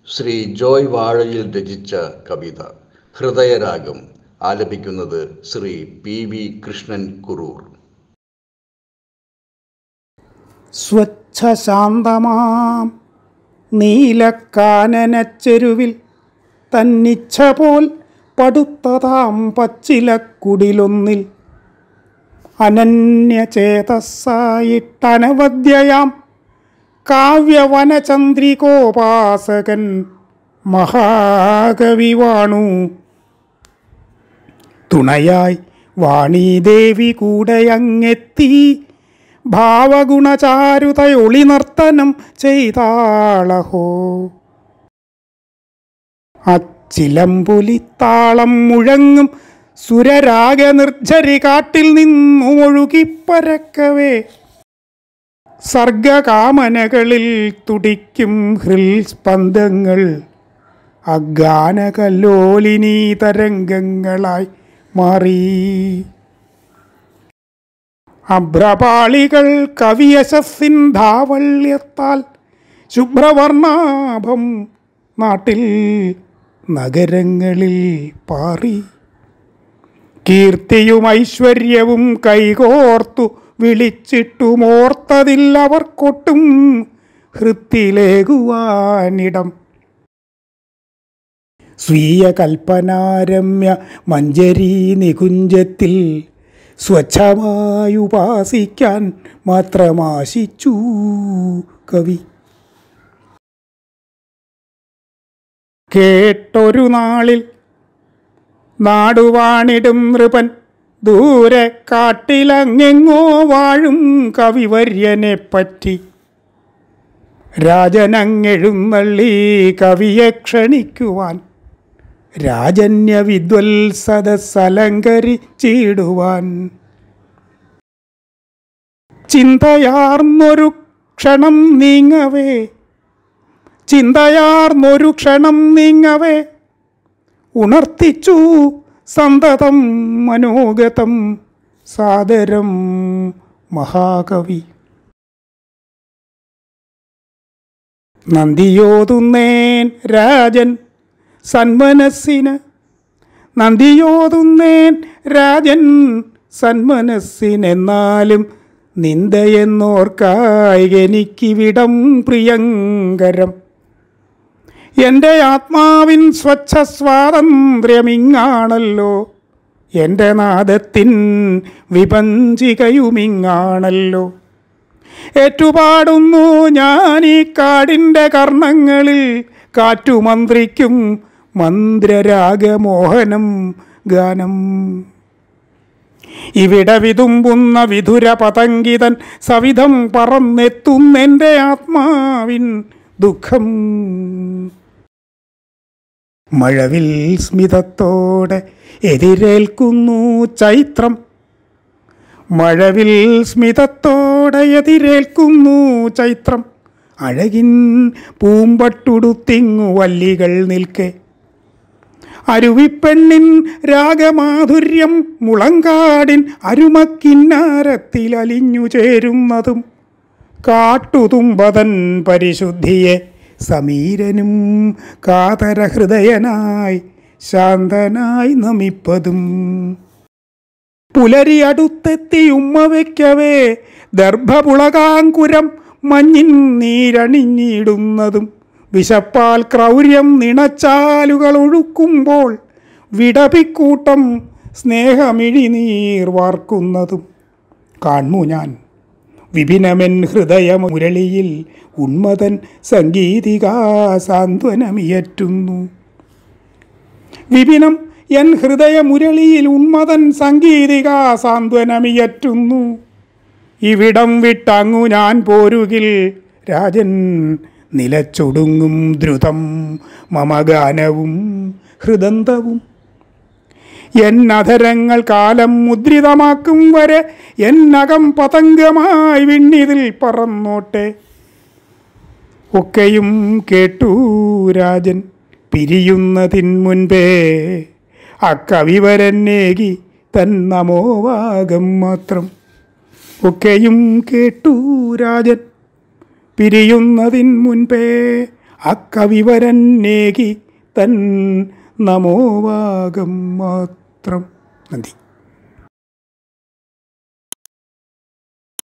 ശ്രീ ജോയ് വാഴയിൽ രചിച്ച കവിത ഹൃദയരാഗം ആലപിക്കുന്നത് ശ്രീ പി.വി. കൃഷ്ണൻ കുറൂർ. സ്വച്ഛശാന്തമാം നീലക്കാനനച്ചെരുവിൽ തന്നിച്ഛ പോൽ പടുത്തതാം പച്ചിലക്കുടിലൊന്നിൽ അനന്യചേതസ്സായിട്ടനവദ്യയാം കാവ്യവനചന്ദ്രികോപാസകൻ മഹാകവി വാണു. തുണയായി വാണീദേവി കൂടെയങ്ങെത്തി ഭാവഗുണചാരുതയൊളി നർത്തനം ചെയ്താളഹോ. അച്ചിലമ്പുലിത്താളം മുഴങ്ങും സുരരാഗനിർജ്ജരി കാട്ടിൽ നിന്നൊഴുകിപ്പരക്കവേ സർഗകാമനകളിൽ തുടിക്കും ഹൃൽസ്പന്ദങ്ങൾ അഗാനകല്ലോലിനീ തരംഗങ്ങളായി മാറി. അഭ്രപാളികൾ കവിയശസ്സിൻ ധാവള്യത്താൽ ശുഭ്രവർണാഭം നാട്ടിൽ നഗരങ്ങളിൽ പാറി. കീർത്തിയും ഐശ്വര്യവും കൈകോർത്തു വിളിച്ചിട്ടുമോർത്തതില്ലവർക്കൊട്ടും ഹൃത്തിലേകുവാനിടം. സ്വീയ കൽപ്പനാരമ്യ മഞ്ജരീ നികുഞ്ചത്തിൽ സ്വച്ഛമായുപാസിക്കാൻ മാത്രമാശിച്ചു കവി. കേട്ടൊരു നാളിൽ നാടുവാണിടും നൃപൻ ദൂരെ കാട്ടിലങ്ങെങ്ങോ വാഴും കവിവര്യനെപ്പറ്റി രാജനങ്ങെഴുന്നള്ളി കവിയെ ക്ഷണിക്കുവാൻ രാജന്യ വിദ്വത്സദസ്സലങ്കരിച്ചിടുവാൻ. ചിന്തയാർന്നൊരു ക്ഷണം നീങ്ങവേ ഉണർത്തിച്ചു സന്തതം മനോഗതം സാദരം മഹാകവി. നന്ദിയോതുന്നേൻ രാജൻ സന്മനസ്സിനെന്നാലും നിന്ദയെന്നോർക്കായികനിക്കിവിടം പ്രിയങ്കരം. എൻ്റെ ആത്മാവിൻ സ്വച്ഛ സ്വാതന്ത്ര്യമിങ്ങാണല്ലോ, എൻ്റെ നാദത്തിൻ വിപഞ്ചികയുമിങ്ങാണല്ലോ. ഏറ്റുപാടുന്നു ഞാൻ ഈ കാടിൻ്റെ കർണങ്ങളിൽ കാറ്റുമന്ത്രിക്കും മന്ത്രരാഗമോഹനം ഗാനം. ഇവിടെ വിതുമ്പുന്ന വിധുര പതങ്കിതൻ സവിധം പറന്നെത്തുന്നെൻ്റെ ആത്മാവിൻ ദുഃഖം. മഴവിൽ സ്മിതത്തോടെ എതിരേൽക്കുന്നു ചൈത്രം, മഴവിൽ സ്മിതത്തോടെ എതിരേൽക്കുന്നു ചൈത്രം. അഴകിൻ പൂമ്പട്ടുടുത്തിങ്ങു വല്ലികൾ നിൽക്കെ അരുവിപ്പെണ്ണിൻ രാഗമാധുര്യം മുളങ്കാടിൻ അരുമക്കിന്നാരത്തിൽ അലിഞ്ഞു ചേരുന്നതും കാട്ടുതുമ്പതൻ പരിശുദ്ധിയെ സമീരനും കാതരഹൃദയനായി ശാന്തനായി നമിപ്പതും. പുലരി അടുത്തെത്തി ഉമ്മ വയ്ക്കവേ ദർഭപുളകാങ്കുരം മഞ്ഞിൻ നീരണിഞ്ഞിടുന്നതും വിശപ്പാൽ ക്രൗര്യം നിണച്ചാലുകൾ ഒഴുക്കുമ്പോൾ വിടപിക്കൂട്ടം സ്നേഹമിഴിനീർ വാർക്കുന്നതും കാണു ഞാൻ. വിപിനമെൻ ഹൃദയമുരളിയിൽ ഉന്മതൻ സംഗീതികാ സാന്ത്വനമിയറ്റുന്നു. വിപിനം എൻ ഹൃദയമുരളിയിൽ ഉന്മതൻ സംഗീതികാ സാന്ത്വനമിയറ്റുന്നു. ഇവിടം വിട്ടങ്ങു ഞാൻ പോരുകിൽ രാജൻ നിലച്ചൊടുങ്ങും ദ്രുതം മമഗാനവും ഹൃദന്തവും. എന്നധരങ്ങൾ കാലം മുദ്രിതമാക്കും വരെ എന്നകം പതംഗമായി വിണ്ണിതിൽ പറന്നോട്ടെ. ഒക്കെയും കേട്ടു രാജൻ പിരിയുന്നതിൻ മുൻപേ അക്കവിവരന്നേകി തൻ നമോവാകം മാത്രം. ഒക്കെയും കേട്ടു രാജൻ പിരിയുന്നതിൻ മുൻപേ അക്കവിവരന്നേകി തൻ നമോവാകം മാത്രം. നന്ദി.